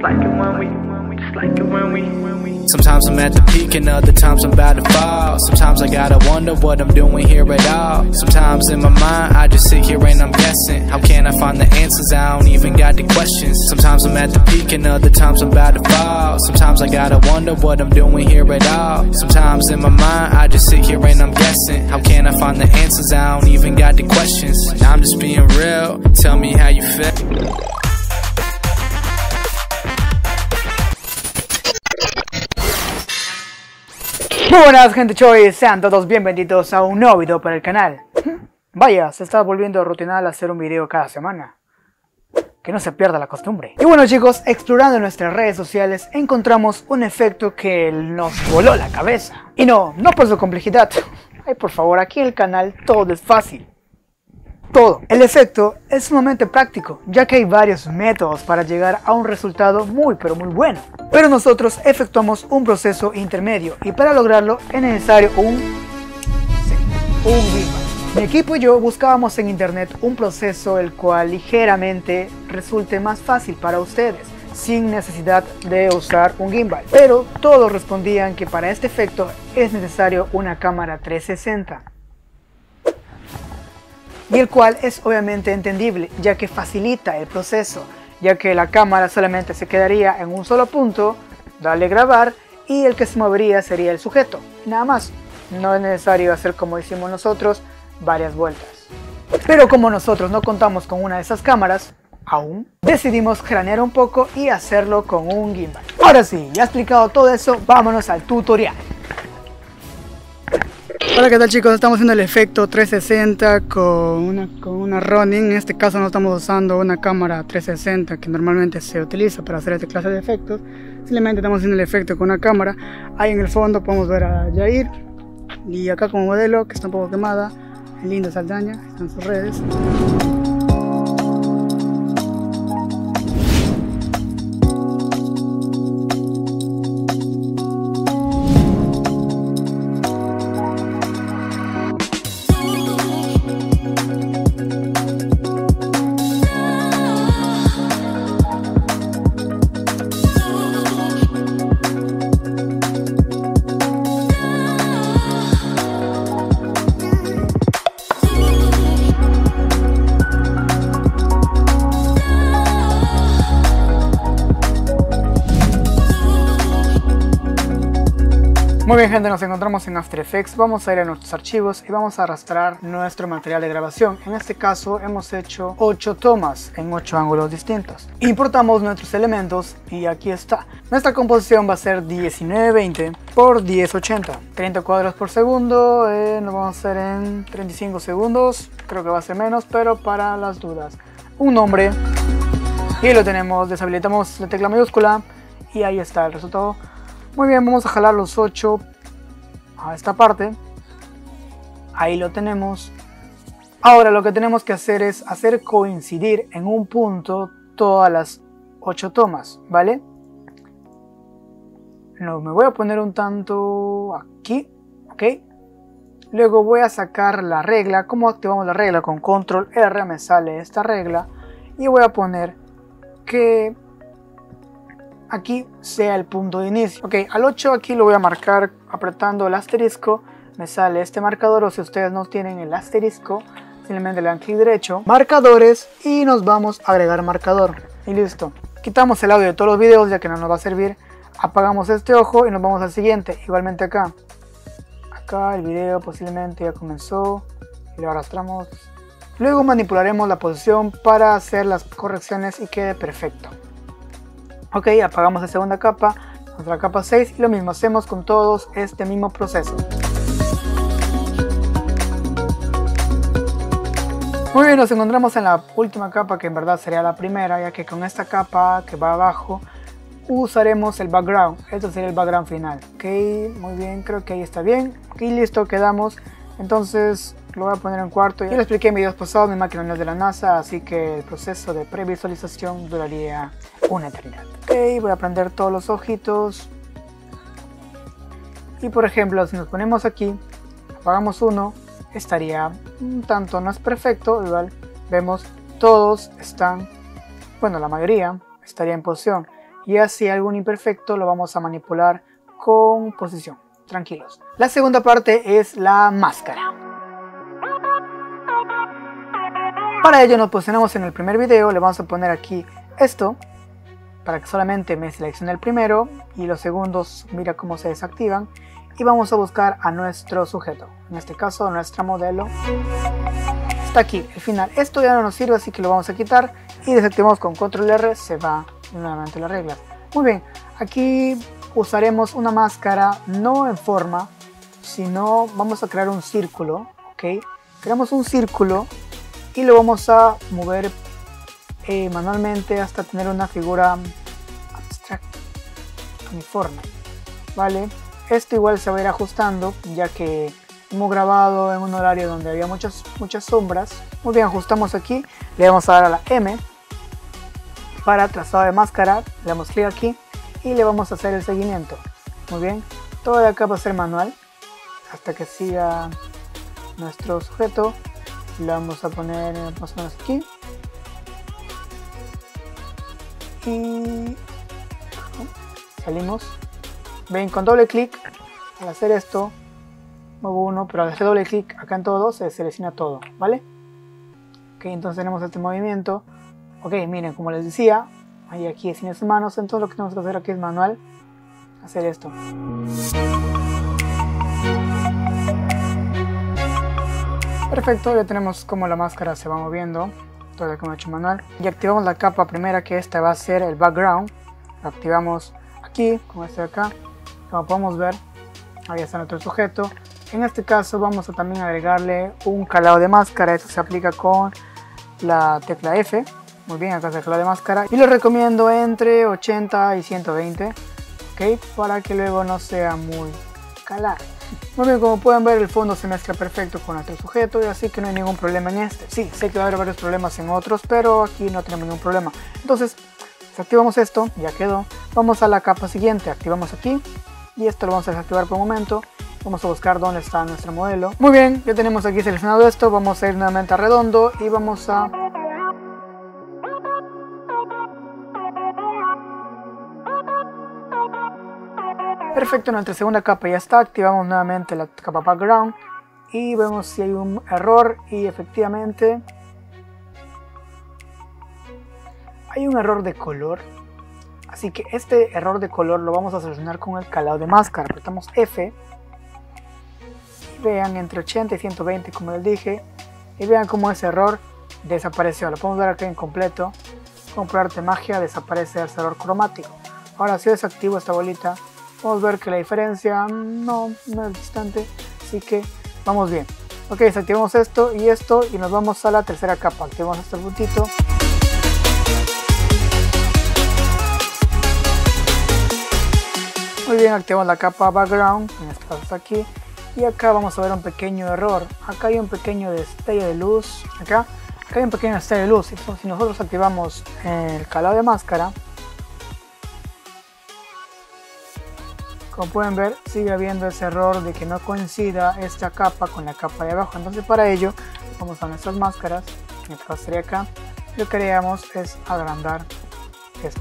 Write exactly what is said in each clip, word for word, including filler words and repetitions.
like it when we, just like it when we, when we. Sometimes I'm at the peak and other times I'm about to fall. Sometimes I gotta wonder what I'm doing here at all. Sometimes in my mind I just sit here and I'm guessing. How can I find the answers? I don't even got the questions. Sometimes I'm at the peak and other times I'm about to fall. Sometimes I gotta wonder what I'm doing here at all. Sometimes in my mind I just sit here and I'm guessing. How can I find the answers? I don't even got the questions. Now I'm just being real. Tell me how you feel. Muy buenas gente choy, sean todos bienvenidos a un nuevo video para el canal. Vaya, se está volviendo rutinal hacer un video cada semana. Que no se pierda la costumbre. Y bueno chicos, explorando nuestras redes sociales encontramos un efecto que nos voló la cabeza. Y no, no por su complejidad. Ay, por favor, aquí en el canal todo es fácil. Todo. El efecto es sumamente práctico, ya que hay varios métodos para llegar a un resultado muy pero muy bueno. Pero nosotros efectuamos un proceso intermedio y para lograrlo es necesario un... Sí, un gimbal. Mi equipo y yo buscábamos en internet un proceso el cual ligeramente resulte más fácil para ustedes, sin necesidad de usar un gimbal. Pero todos respondían que para este efecto es necesario una cámara trescientos sesenta. Y el cual es obviamente entendible, ya que facilita el proceso, ya que la cámara solamente se quedaría en un solo punto, darle grabar y el que se movería sería el sujeto, nada más. No es necesario hacer como hicimos nosotros, varias vueltas. Pero como nosotros no contamos con una de esas cámaras, aún, decidimos cranear un poco y hacerlo con un gimbal. Ahora sí, ya explicado todo eso, vámonos al tutorial. Hola, ¿qué tal chicos? Estamos haciendo el efecto trescientos sesenta con una, con una Ronin. En este caso no estamos usando una cámara trescientos sesenta que normalmente se utiliza para hacer este clase de efectos. Simplemente estamos haciendo el efecto con una cámara. Ahí en el fondo podemos ver a Jair. Y acá como modelo, que está un poco quemada, Linda Saldaña, están sus redes. Muy bien gente, nos encontramos en After Effects, vamos a ir a nuestros archivos y vamos a arrastrar nuestro material de grabación. En este caso hemos hecho ocho tomas en ocho ángulos distintos. Importamos nuestros elementos y aquí está. Nuestra composición va a ser diecinueve veinte por diez ochenta, treinta cuadros por segundo, eh, lo vamos a hacer en treinta y cinco segundos, creo que va a ser menos, pero para las dudas. Un nombre y lo tenemos, deshabilitamos la tecla mayúscula y ahí está el resultado. Muy bien, vamos a jalar los ocho a esta parte. Ahí lo tenemos. Ahora lo que tenemos que hacer es hacer coincidir en un punto todas las ocho tomas, ¿vale? No, me voy a poner un tanto aquí, ¿ok? Luego voy a sacar la regla. ¿Cómo activamos la regla? Con control R me sale esta regla. Y voy a poner que aquí sea el punto de inicio. Ok, al ocho aquí lo voy a marcar apretando el asterisco. Me sale este marcador, o si ustedes no tienen el asterisco, simplemente le dan clic derecho, marcadores, y nos vamos a agregar marcador. Y listo. Quitamos el audio de todos los videos ya que no nos va a servir. Apagamos este ojo y nos vamos al siguiente. Igualmente acá. Acá el video posiblemente ya comenzó y lo arrastramos. Luego manipularemos la posición para hacer las correcciones y quede perfecto. Ok, apagamos la segunda capa, nuestra capa seis, y lo mismo hacemos con todos este mismo proceso. Muy bien, nos encontramos en la última capa, que en verdad sería la primera, ya que con esta capa que va abajo usaremos el background. Esto sería el background final. Ok, muy bien, creo que ahí está bien. Ok, listo, quedamos. Entonces lo voy a poner en cuarto. Ya lo expliqué en videos pasados, mi máquina no es de la NASA, así que el proceso de previsualización duraría una eternidad. Ok, voy a prender todos los ojitos. Y por ejemplo, si nos ponemos aquí, apagamos uno, estaría un tanto, no es perfecto, igual vemos todos están, bueno, la mayoría estaría en posición. y así algún imperfecto lo vamos a manipular con posición. Tranquilos. La segunda parte es la máscara. Para ello nos posicionamos en el primer video, le vamos a poner aquí esto, para que solamente me seleccione el primero y los segundos mira cómo se desactivan, y vamos a buscar a nuestro sujeto, en este caso nuestra modelo. Está aquí, el final. Esto ya no nos sirve, así que lo vamos a quitar y desactivamos con control R, se va nuevamente las reglas. Muy bien, aquí usaremos una máscara no en forma, sino vamos a crear un círculo, ok. Creamos un círculo y lo vamos a mover eh, manualmente hasta tener una figura abstracta, uniforme, vale. Esto igual se va a ir ajustando, ya que hemos grabado en un horario donde había muchas, muchas sombras. Muy bien, ajustamos aquí, le vamos a dar a la M para trazado de máscara, le damos clic aquí y le vamos a hacer el seguimiento. Muy bien, todo de acá va a ser manual hasta que siga nuestro sujeto. Le vamos a poner más o menos aquí y salimos. Ven, con doble clic al hacer esto muevo uno, pero al hacer doble clic acá en todo se selecciona todo, ¿vale? Ok, entonces tenemos este movimiento. Ok, miren, como les decía, ahí aquí sin esas manos, entonces lo que tenemos que hacer aquí es manual hacer esto. Perfecto, ya tenemos como la máscara se va moviendo, todo como he hecho manual. Y activamos la capa primera, que esta va a ser el background. La activamos aquí, como este de acá. Como podemos ver, ahí está nuestro sujeto. En este caso vamos a también agregarle un calado de máscara. Esto se aplica con la tecla F. Muy bien, acá está el calado de máscara. Y lo recomiendo entre ochenta y ciento veinte, ok, para que luego no sea muy calado. Muy bien, como pueden ver, el fondo se mezcla perfecto con nuestro sujeto, y así que no hay ningún problema en este. Sí, sé que va a haber varios problemas en otros, pero aquí no tenemos ningún problema. Entonces, desactivamos esto, ya quedó. Vamos a la capa siguiente, activamos aquí, y esto lo vamos a desactivar por un momento. Vamos a buscar dónde está nuestro modelo. Muy bien, ya tenemos aquí seleccionado esto. Vamos a ir nuevamente a redondo y vamos a... Perfecto, nuestra segunda capa ya está. Activamos nuevamente la capa background y vemos si hay un error, y efectivamente hay un error de color. Así que este error de color lo vamos a solucionar con el calado de máscara. Apretamos F y vean, entre ochenta y ciento veinte, como les dije, y vean cómo ese error desapareció. Lo podemos ver acá en completo. Con por arte magia desaparece el error cromático. Ahora, si desactivo esta bolita, vamos a ver que la diferencia no, no es distante, así que vamos bien. Ok, desactivamos esto y esto y nos vamos a la tercera capa. Activamos este puntito. Muy bien, activamos la capa background, en este caso está aquí, y acá vamos a ver un pequeño error. Acá hay un pequeño destello de luz, acá, acá hay un pequeño destello de luz. Entonces, si nosotros activamos el calado de máscara, como pueden ver, sigue habiendo ese error de que no coincida esta capa con la capa de abajo. Entonces, para ello vamos a nuestras máscaras, en este caso sería acá. Lo que haríamos es agrandar esto.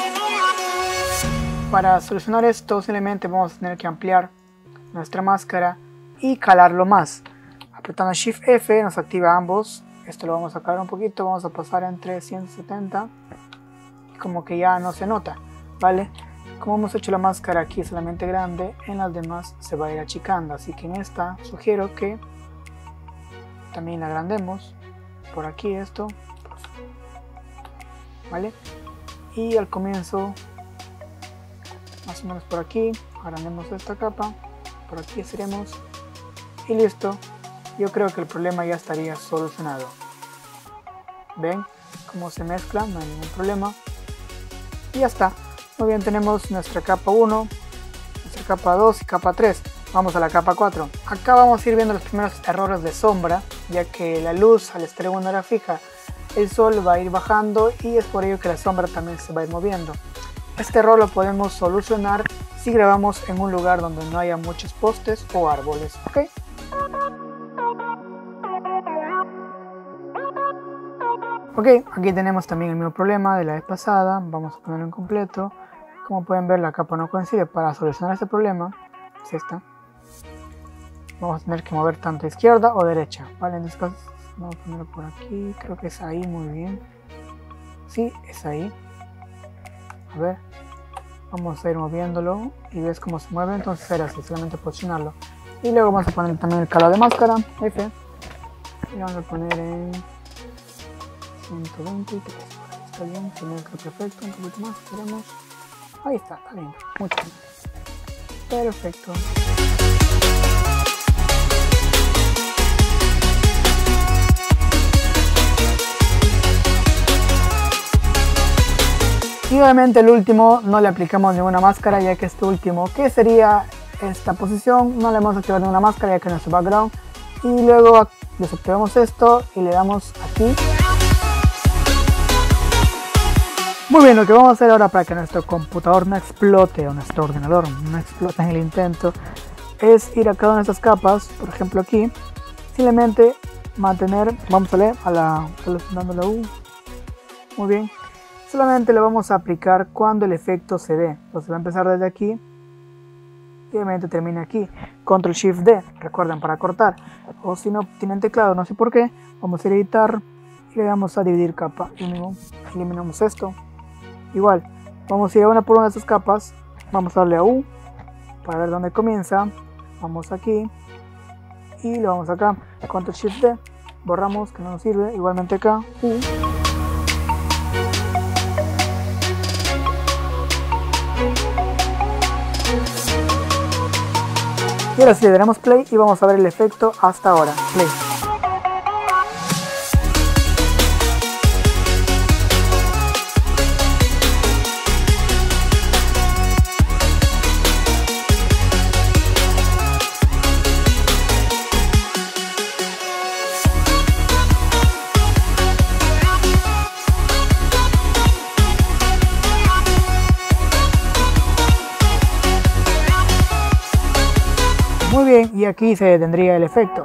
Para solucionar esto, simplemente vamos a tener que ampliar nuestra máscara y calarlo más. Apretando Shift F nos activa ambos. Esto lo vamos a calar un poquito, vamos a pasar entre ciento setenta, como que ya no se nota, ¿vale? Como hemos hecho la máscara aquí solamente grande, en las demás se va a ir achicando, así que en esta sugiero que también la agrandemos por aquí esto, ¿vale? Y al comienzo, más o menos por aquí, agrandemos esta capa, por aquí estiremos y listo. Yo creo que el problema ya estaría solucionado. ¿Ven cómo se mezcla? No hay ningún problema. Y ya está. Muy bien, tenemos nuestra capa uno, nuestra capa dos y capa tres. Vamos a la capa cuatro. Acá vamos a ir viendo los primeros errores de sombra, ya que la luz al estar en una hora fija, el sol va a ir bajando y es por ello que la sombra también se va a ir moviendo. Este error lo podemos solucionar si grabamos en un lugar donde no haya muchos postes o árboles, ¿ok? Ok, aquí tenemos también el mismo problema de la vez pasada. Vamos a ponerlo en completo. Como pueden ver, la capa no coincide. Para solucionar este problema, es esta. Vamos a tener que mover tanto izquierda o derecha, ¿vale? En este caso, vamos a ponerlo por aquí. Creo que es ahí, muy bien. Sí, es ahí. A ver. Vamos a ir moviéndolo y ves cómo se mueve. Entonces era así, solamente posicionarlo. Y luego vamos a poner también el calado de máscara, F. Y vamos a poner en ciento veinte. Está bien, tiene creo perfecto. Un poquito más, queremos. Ahí está, está bien. Mucho bien. Perfecto. Y obviamente el último no le aplicamos ninguna máscara, ya que este último, que sería esta posición, no le hemos activado ninguna máscara ya que no es su background. Y luego desactivamos esto y le damos aquí. Muy bien, lo que vamos a hacer ahora para que nuestro computador no explote o nuestro ordenador no explote en el intento es ir a cada una de estas capas, por ejemplo aquí, simplemente mantener, vamos a leer a la, dando la U, muy bien. Solamente le vamos a aplicar cuando el efecto se dé. Entonces va a empezar desde aquí. Y obviamente termina aquí. Control Shift D. Recuerden, para cortar. O si no tienen teclado, no sé por qué. Vamos a ir a editar. Y le damos a dividir capa. Eliminamos esto. Igual. Vamos a ir a una por una de estas capas. Vamos a darle a U. Para ver dónde comienza. Vamos aquí. Y lo vamos acá. Control Shift D. Borramos, que no nos sirve. Igualmente acá. U. Y ahora sí le daremos play y vamos a ver el efecto hasta ahora. Play. Muy bien, y aquí se detendría el efecto.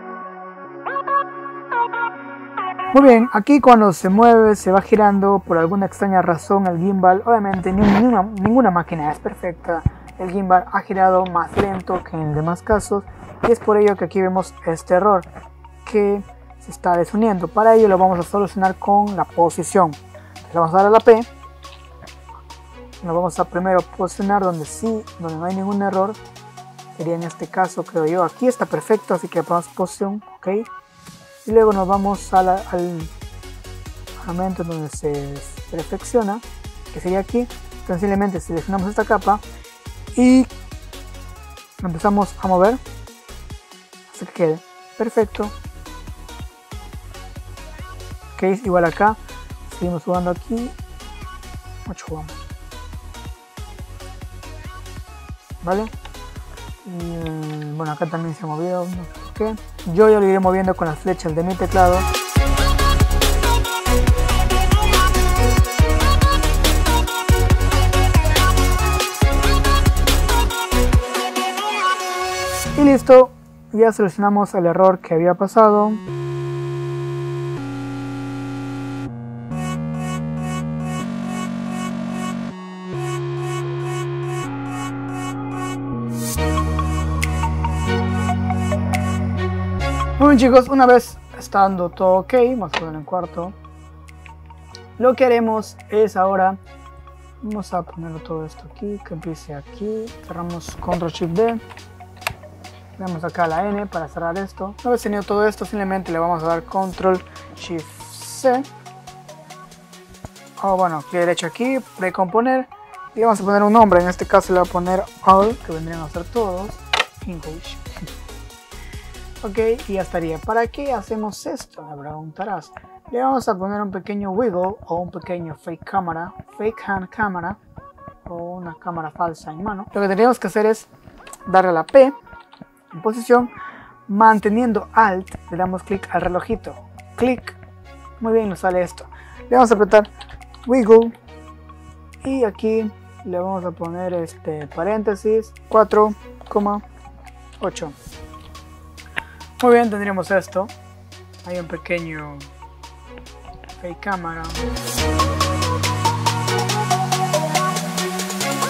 Muy bien, aquí cuando se mueve, se va girando por alguna extraña razón el gimbal. Obviamente ninguna, ninguna máquina es perfecta. El gimbal ha girado más lento que en los demás casos. Y es por ello que aquí vemos este error que se está desuniendo. Para ello lo vamos a solucionar con la posición. Le vamos a dar a la P. Nos vamos a primero posicionar donde sí, donde no hay ningún error. Sería en este caso, creo yo. Aquí está perfecto, así que le ponemos posición, ok. Y luego nos vamos a la, al momento donde se perfecciona, que sería aquí. Sencillamente seleccionamos esta capa y empezamos a mover hasta que quede perfecto. Ok, igual acá. Seguimos jugando aquí. Mucho jugamos. ¿Vale? Y, bueno, acá también se movió, no sé por qué. Yo ya lo iré moviendo con las flechas de mi teclado. Y listo, ya solucionamos el error que había pasado. Muy bien, chicos, una vez estando todo ok, vamos a ponerlo en cuarto. Lo que haremos es ahora, vamos a ponerlo todo esto aquí, que empiece aquí. Cerramos Control Shift D. Le damos acá la N para cerrar esto. Una vez tenido todo esto, simplemente le vamos a dar Control Shift C. O bueno, clic derecho aquí, precomponer. Y vamos a poner un nombre, en este caso le voy a poner All, que vendrían a ser todos. English. Ok, y ya estaría. ¿Para qué hacemos esto? Me preguntarás. Le vamos a poner un pequeño wiggle o un pequeño fake cámara, fake hand cámara o una cámara falsa en mano. Lo que tendríamos que hacer es darle a la P en posición, manteniendo Alt, le damos clic al relojito. Clic. Muy bien, nos sale esto. Le vamos a apretar wiggle y aquí le vamos a poner este paréntesis cuatro coma ocho. Muy bien, tendríamos esto. Hay un pequeño fake cámara.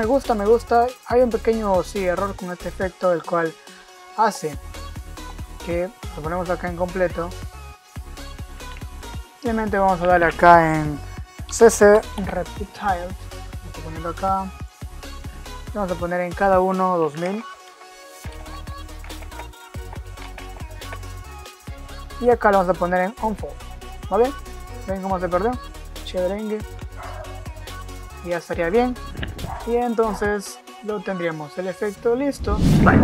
me gusta, me gusta. Hay un pequeño sí, error con este efecto, el cual hace que lo ponemos acá en completo. Simplemente vamos a darle acá en C C Repeat Tile. Estoy poniendo acá. Vamos a poner en cada uno dos mil. Y acá lo vamos a poner en Unfold. ¿Vale? ¿Ven cómo se perdió? Chéverengue. Y ya estaría bien. Y entonces lo tendríamos el efecto listo.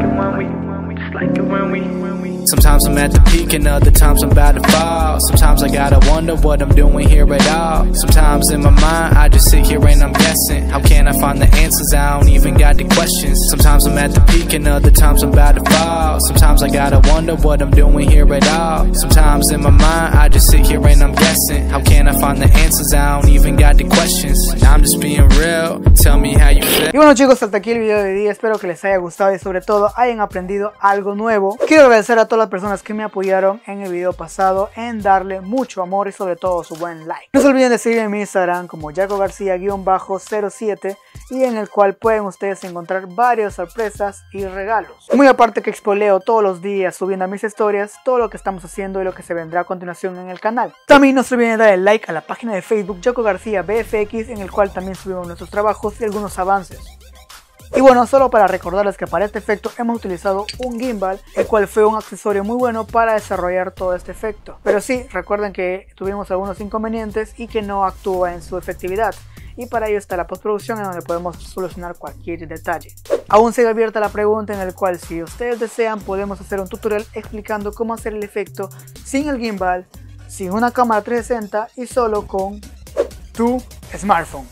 Sometimes I'm at the peak and other times I'm about to fall. Sometimes I gotta wonder what I'm doing here at all. Sometimes in my mind I just sit here and I'm guessing. How can I find the answers? I don't even got the questions. Sometimes I'm at the peak and other times I'm about to fall. Sometimes I gotta wonder what I'm doing here at all. Sometimes in my mind I just sit here and I'm guessing. How can I find the answers? I don't even got the questions. Now I'm just being real. Tell me how you feel. Y bueno chicos, hasta aquí el video de hoy día. Espero que les haya gustado y sobre todo hayan aprendido algo nuevo. Quiero agradecer a todas las personas que me apoyaron en el video pasado en darle mucho amor y sobre todo su buen like. No se olviden de seguirme en mi Instagram como Jaco García cero siete y en el cual pueden ustedes encontrar varias sorpresas y regalos. Muy aparte que expoleo todos los días subiendo a mis historias todo lo que estamos haciendo y lo que se vendrá a continuación en el canal. También no se olviden de darle like a la página de Facebook Jaco García B F X, en el cual también subimos nuestros trabajos y algunos avances. Y bueno, solo para recordarles que para este efecto hemos utilizado un gimbal, el cual fue un accesorio muy bueno para desarrollar todo este efecto. Pero sí, recuerden que tuvimos algunos inconvenientes y que no actúa en su efectividad. Y para ello está la postproducción, en donde podemos solucionar cualquier detalle. Aún sigue abierta la pregunta, en el cual si ustedes desean podemos hacer un tutorial explicando cómo hacer el efecto sin el gimbal, sin una cámara trescientos sesenta y solo con tu smartphone.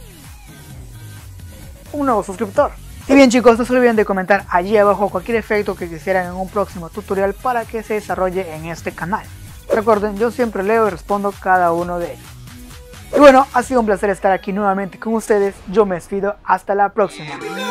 Un nuevo suscriptor. Y bien chicos, no se olviden de comentar allí abajo cualquier efecto que quisieran en un próximo tutorial para que se desarrolle en este canal. Recuerden, yo siempre leo y respondo cada uno de ellos. Y bueno, ha sido un placer estar aquí nuevamente con ustedes. Yo me despido, hasta la próxima.